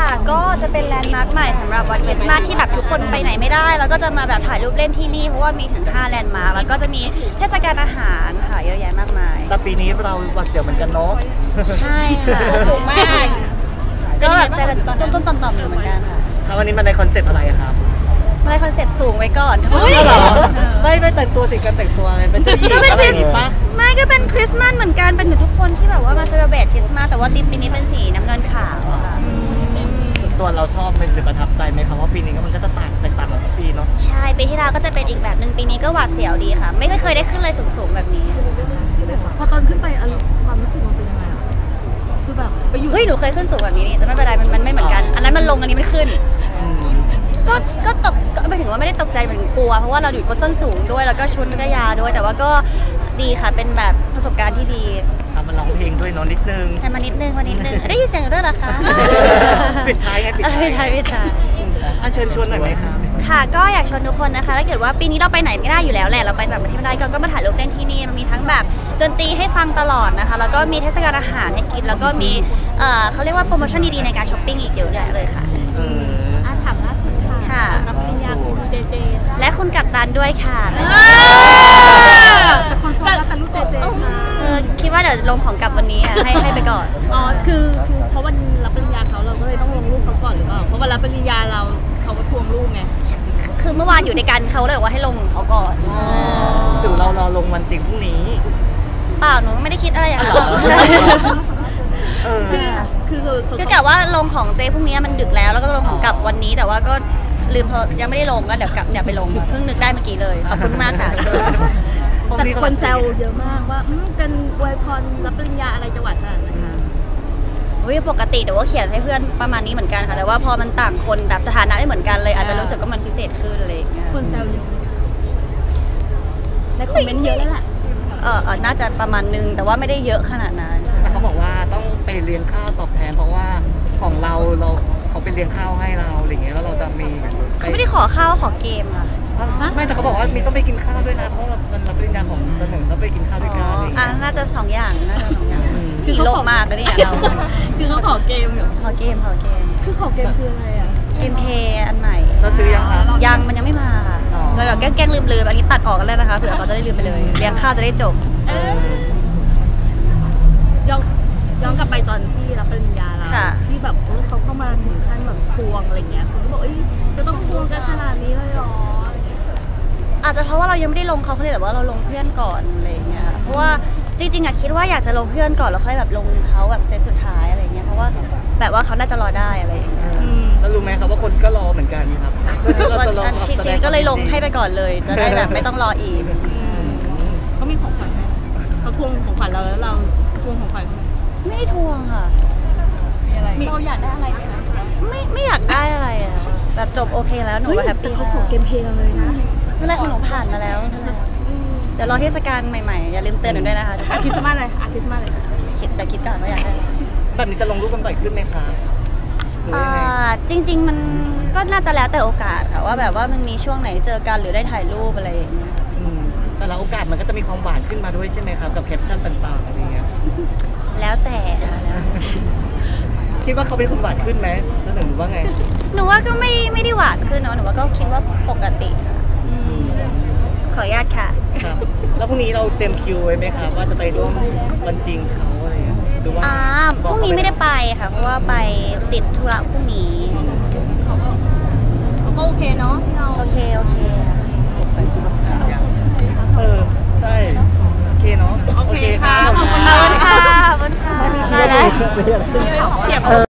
ค่ะก็จะเป็นแลนด์มาร์คใหม่สำหรับวันคริสต์มาสที่แบบทุกคนไปไหนไม่ได้แล้วก็จะมาแบบถ่ายรูปเล่นที่นี่เพราะว่ามีถึง5แลนด์มาร์คแล้วก็จะมีเทศกาลอาหารค่ะเยอะแยะมากมายแต่ปีนี้เราหวาดเสียวเหมือนกันเนาะใช่ค่ะสูงมากก็แบบจะต้มต่อมๆอยู่เหมือนกันค่ะครับวันนี้มันในคอนเซ็ปต์อะไรครับมาในคอนเซ็ปต์สูงไว้ก่อนเหรอไม่แต่งตัวสิการแต่งตัวอะไรเป็นก็เป็นคริสต์มาสไม่ก็เป็นคริสต์มาสเหมือนกันเป็นเหมือนทุกคนที่แบบว่ามาเซเลบรตคริสต์มาสแต่ว่าธีมปีนี้เป็นสีน้ำเงินขาวค่ะตัวเราชอบเป็นจุดประทับใจไหมครับว่าปีนี้มันก็จะแตกต่างกับทุกปีเนาะใช่ปีที่แล้วก็จะเป็นอีกแบบหนึ่งปีนี้ก็หวาดเสียวดีค่ะไม่เคยได้ขึ้นเลยสูงๆแบบนี้พอตอนขึ้นไปความรู้สึกมันเป็นยังไงอ่ะคือแบบไปอยู่เฮ้ยหนูเคยขึ้นสูงแบบนี้นี่แต่ไม่เป็นไรมันไม่เหมือนกันอันนั้นมันลงอันนี้มันขึ้นก็ตกก็หมายถึงว่าไม่ได้ตกใจเหมือนกลัวเพราะว่าเราอยู่บนส้นสูงด้วยแล้วก็ชุดก็ยาวด้วยแต่ว่าก็ดีค่ะเป็นแบบประสบการณ์ที่ดีมันร้องเพลงด้วยน้องนิดนึงใช่มานิดนึงได้ยินเสียงด้วยเหรอคะปิดท้ายไงปิดท้ายเชิญชวนหน่อยไหมครับค่ะก็อยากชวนทุกคนนะคะถ้าเกิดว่าปีนี้เราไปไหนไม่ได้อยู่แล้วแหละเราไปต่างประเทศไม่ได้ก็มาถ่ายรูปเล่นที่นี่มันมีทั้งแบบดนตรีให้ฟังตลอดนะคะแล้วก็มีเทศกาลอาหารให้กินแล้วก็มีเขาเรียกว่าโปรโมชั่นดีๆในการช้อปปิ้งอีกเยอะแยะเลยค่ะถามล่าสุดค่ะรับปริญญาคุณเจเจและคุณกัปตันด้วยค่ะแต่ลูกเจเจคิดว่าเดี๋ยวลงของกับวันนี้ให้ไปก่อนอ๋อคือเพราะวันรับปริญญาเขาเราก็เลยต้องลงรูปเขาก่อนหรือเปล่าเพราะวันรับปริญญาเขาก็ทวงรูปไงคือเมื่อวานอยู่ในการเขาเลยบอกว่าให้ลงเขาก่อนหรือเรารอลงวันจริงพรุ่งนี้เปล่าหนูไม่ได้คิดอะไรอย่างนั้นคือกะว่าลงของเจพรุ่งนี้มันดึกแล้วก็ลงของกับวันนี้แต่ว่าก็ลืมยังไม่ได้ลงแล้วเดี๋ยวไปลงเพิ่งนึกได้เมื่อกี้เลยขอบคุณมากค่ะแต่คนแซวเยอะมากว่ากันอวยพรรับปริญญาอะไรจังหวัดขนาดนั้นคะปกติแต่ว่าเขียนให้เพื่อนประมาณนี้เหมือนกันค่ะแต่ว่าพอมันต่างคนแบบสถานะไม่เหมือนกันเลยอาจจะรู้สึกว่ามันพิเศษขึ้นอะไรอย่างเงี้ยคนแซวเยอะในคอมเมนต์เยอะแล้วแหละน่าจะประมาณนึงแต่ว่าไม่ได้เยอะขนาดนั้นแต่เขาบอกว่าต้องไปเลี้ยงข้าวตอบแทนเพราะว่าของเราเขาไปเลี้ยงข้าวให้เราอะไรเงี้ยแล้วเราจะมีเขาไม่ได้ขอข้าวขอเกมอ่ะไม่แต่เขาบอกว่ามีต้องไปกินข้าวด้วยนะเพราะว่ามันรับปริญญาของตนหนึ่งเขาไปกินข้าวด้วยกันน่าจะ2 อย่างผีโลกมากก็เนี่ยเราคือเขาขอเกมเหรอขอเกมคือขอเกมคืออะไรอ่ะเกมเพย์อันใหม่เราซื้อยังคะยังมันยังไม่มาค่ะเราแกล้งลืมอันนี้ตัดออกกันแล้วนะคะเผื่อเขาจะได้ลืมไปเลยเลี้ยงข้าวจะได้จบย้อนกลับไปตอนที่รับปริญญาเราที่แบบเขาเข้ามาถึงขั้นแบบทวงอะไรเงี้ยคนก็บอกจะต้องทวงกันขนาดนี้เลยหรออาจจะเพราะว่าเรายังไม่ได้ลงเขาเลยแต่ว่าเราลงเพื่อนก่อนอะไรเงี้ยเพราะว่าจริงๆคิดว่าอยากจะลงเพื่อนก่อนแล้วค่อยแบบลงเขาแบบเซตสุดท้ายอะไรเงี้ยเพราะว่าแบบว่าเขาน่าจะรอได้อะไรอย่างเงี้ยแล้วรู้ไหมครับว่าคนก็รอเหมือนกันครับจริงๆก็เลยลงให้ไปก่อนเลยจะได้แบบไม่ต้องรออีกเขามีของขวัญเขาทวงของขวัญเราแล้วเราทวงของขวัญไม่ได้ทวงค่ะเราอยากได้อะไรไหมนะไม่อยากได้อะไรอ่ะแบบจบโอเคแล้วหนูก็แฮปปี้เขาขอเกมเพลย์เราเลยนะเวลาของหนูผ่านมาแล้วเดี๋ยวรอเทศกาลใหม่ๆอย่าลืมเตือนหนูด้วยนะคะคริสต์มาสเลยคริสต์มาสเลยคิดก่อนว่าอยากได้แบบนี้จะลงรูปกันบ่อยขึ้นไหมคะจริงๆมันก็น่าจะแล้วแต่โอกาสค่ะว่าแบบว่ามันมีช่วงไหนเจอกันหรือได้ถ่ายรูปอะไรอย่างเงี้ยแต่ละโอกาสมันก็จะมีความหวานขึ้นมาด้วยใช่ไหมครับกับแคปชั่นต่างๆอะไรเงี้ยแล้วแต่คิดว่าเขาเป็นคนหวานขึ้นไหมแล้วหนูว่าไงหนูว่าก็ไม่ได้หวานขึ้นเนาะหนูว่าก็คิดว่าปกติขออนุญาตค่ะครับแล้วพรุ่งนี้เราเต็มคิวไว้ไหมครับว่าจะไปร่วมวันจริงเขาอะไรดูว่าพรุ่งนี้ไม่ได้ไปค่ะเพราะว่าไปติดธุระพรุ่งนี้เขาก็โอเคเนาะโอเคได้โอเคเนาะโอเคค่ะขอบคุณค่ะได้แล้ว